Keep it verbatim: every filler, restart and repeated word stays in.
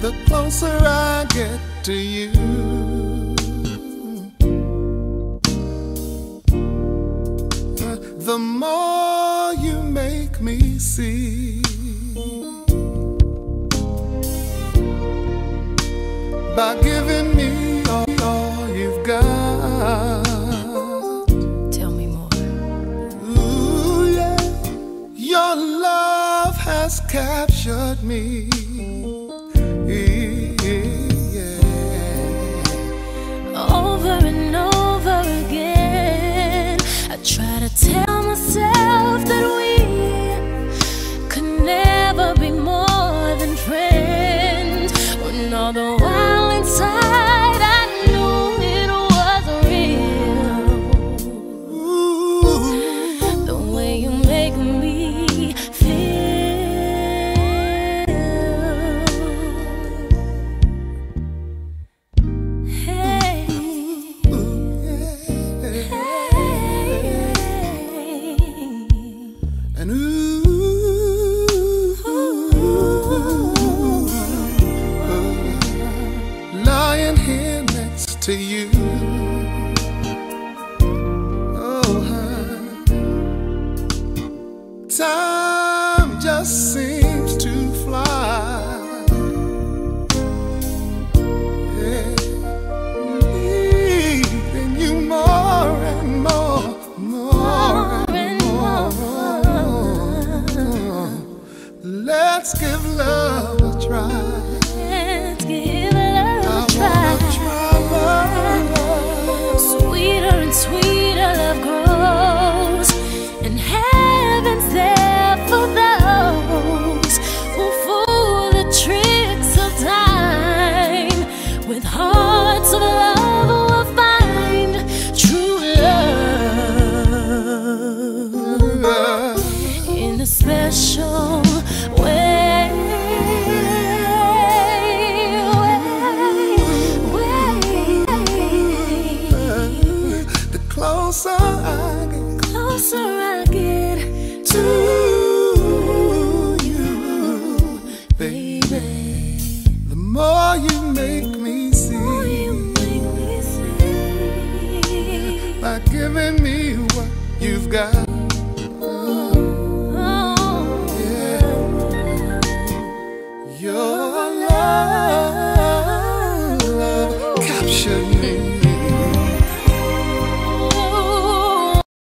the closer I get to you. The more you make me see. By giving me all, all you've got. Tell me more. Ooh, yeah. Your love has captured me. Over and over again, I try to tell myself that we could never be more than friends, when all the while inside I knew it was real. Ooh. The way you make me feel. Hey. And ooh, ooh, lying here next to you. Oh, time just seems to fly. Yeah. Needing you more and more, more and more. Let's give love a try. Let's give love a try. Try love. Sweeter and sweeter love grows, and heaven's there for those who fool the tricks of time. With hearts of love will find true love in a special way. Closer I get, Closer I get to you, baby. The more you make me see, more you make me see. by giving me what you've got.